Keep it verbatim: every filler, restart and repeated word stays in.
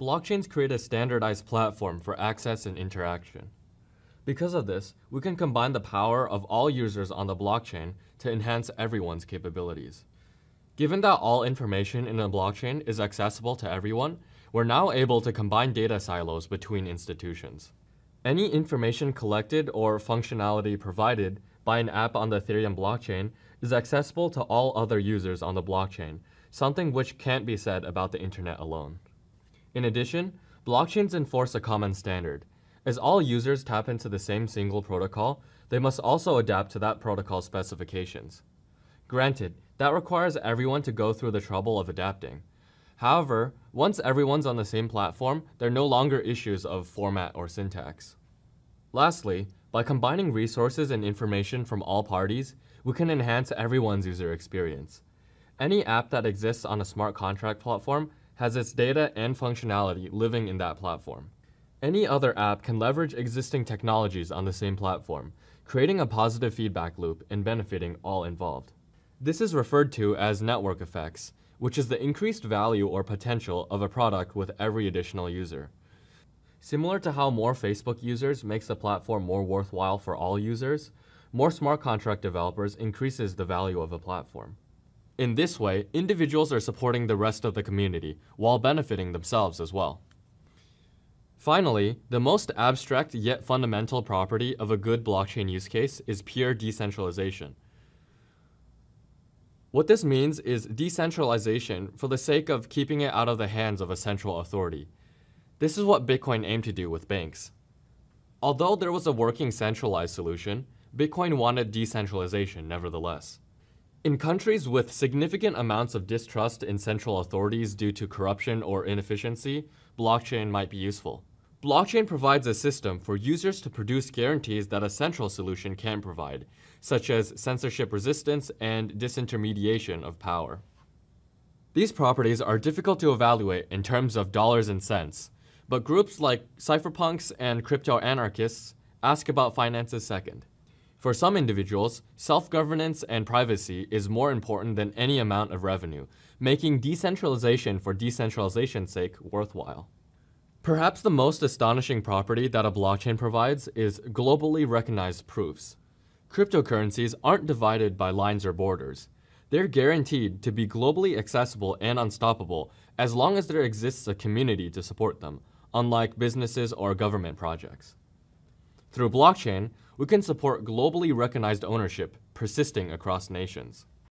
Blockchains create a standardized platform for access and interaction. Because of this, we can combine the power of all users on the blockchain to enhance everyone's capabilities. Given that all information in a blockchain is accessible to everyone, we're now able to combine data silos between institutions. Any information collected or functionality provided by an app on the Ethereum blockchain is accessible to all other users on the blockchain, something which can't be said about the internet alone. In addition, blockchains enforce a common standard. As all users tap into the same single protocol, they must also adapt to that protocol's specifications. Granted, that requires everyone to go through the trouble of adapting. However, once everyone's on the same platform, there are no longer issues of format or syntax. Lastly, by combining resources and information from all parties, we can enhance everyone's user experience. Any app that exists on a smart contract platform has its data and functionality living in that platform. Any other app can leverage existing technologies on the same platform, creating a positive feedback loop and benefiting all involved. This is referred to as network effects, which is the increased value or potential of a product with every additional user. Similar to how more Facebook users makes the platform more worthwhile for all users, more smart contract developers increases the value of a platform. In this way, individuals are supporting the rest of the community while benefiting themselves as well. Finally, the most abstract yet fundamental property of a good blockchain use case is pure decentralization. What this means is decentralization for the sake of keeping it out of the hands of a central authority. This is what Bitcoin aimed to do with banks. Although there was a working centralized solution, Bitcoin wanted decentralization nevertheless. In countries with significant amounts of distrust in central authorities due to corruption or inefficiency, blockchain might be useful. Blockchain provides a system for users to produce guarantees that a central solution can provide, such as censorship resistance and disintermediation of power. These properties are difficult to evaluate in terms of dollars and cents, but groups like cypherpunks and crypto-anarchists ask about finances second. For some individuals, self-governance and privacy is more important than any amount of revenue, making decentralization for decentralization's sake worthwhile. Perhaps the most astonishing property that a blockchain provides is globally recognized proofs. Cryptocurrencies aren't divided by lines or borders. They're guaranteed to be globally accessible and unstoppable as long as there exists a community to support them, unlike businesses or government projects. Through blockchain, we can support globally recognized ownership persisting across nations.